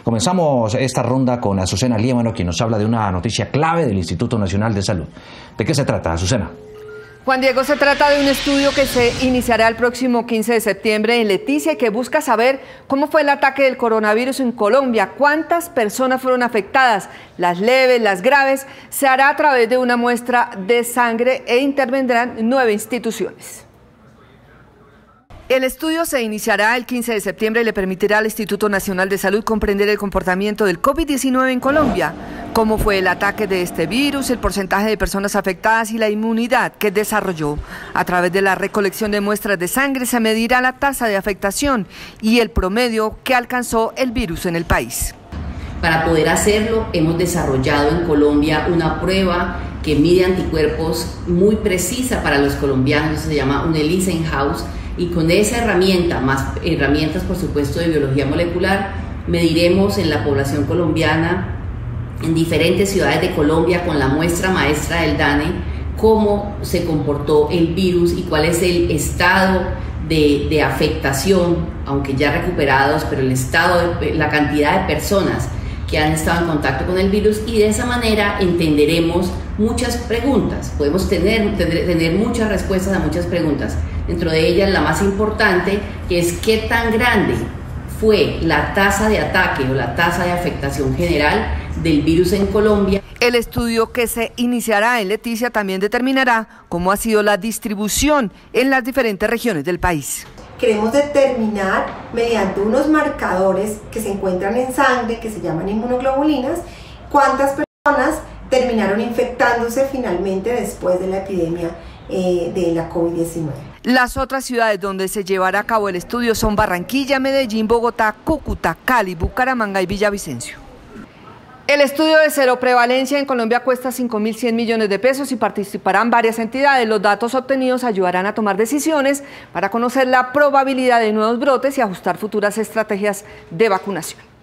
Comenzamos esta ronda con Azucena Liévano, quien nos habla de una noticia clave del Instituto Nacional de Salud. ¿De qué se trata, Azucena? Juan Diego, se trata de un estudio que se iniciará el próximo 15 de septiembre en Leticia y que busca saber cómo fue el ataque del coronavirus en Colombia, cuántas personas fueron afectadas, las leves, las graves. Se hará a través de una muestra de sangre e intervendrán 9 instituciones. El estudio se iniciará el 15 de septiembre y le permitirá al Instituto Nacional de Salud comprender el comportamiento del COVID-19 en Colombia, cómo fue el ataque de este virus, el porcentaje de personas afectadas y la inmunidad que desarrolló. A través de la recolección de muestras de sangre se medirá la tasa de afectación y el promedio que alcanzó el virus en el país. Para poder hacerlo, hemos desarrollado en Colombia una prueba que mide anticuerpos muy precisa para los colombianos, se llama un ELISA in-house, y con esa herramienta, más herramientas por supuesto de biología molecular, mediremos en la población colombiana, en diferentes ciudades de Colombia, con la muestra maestra del DANE, cómo se comportó el virus y cuál es el estado de afectación, aunque ya recuperados, pero el estado, la cantidad de personas que han estado en contacto con el virus, y de esa manera entenderemos muchas preguntas. Podemos tener muchas respuestas a muchas preguntas, dentro de ellas la más importante, que es qué tan grande fue la tasa de ataque o la tasa de afectación general del virus en Colombia. El estudio que se iniciará en Leticia también determinará cómo ha sido la distribución en las diferentes regiones del país. Queremos determinar mediante unos marcadores que se encuentran en sangre, que se llaman inmunoglobulinas, cuántas personas terminaron infectándose finalmente después de la epidemia de la COVID-19. Las otras ciudades donde se llevará a cabo el estudio son Barranquilla, Medellín, Bogotá, Cúcuta, Cali, Bucaramanga y Villavicencio. El estudio de seroprevalencia en Colombia cuesta 5.100 millones de pesos y participarán varias entidades. Los datos obtenidos ayudarán a tomar decisiones para conocer la probabilidad de nuevos brotes y ajustar futuras estrategias de vacunación.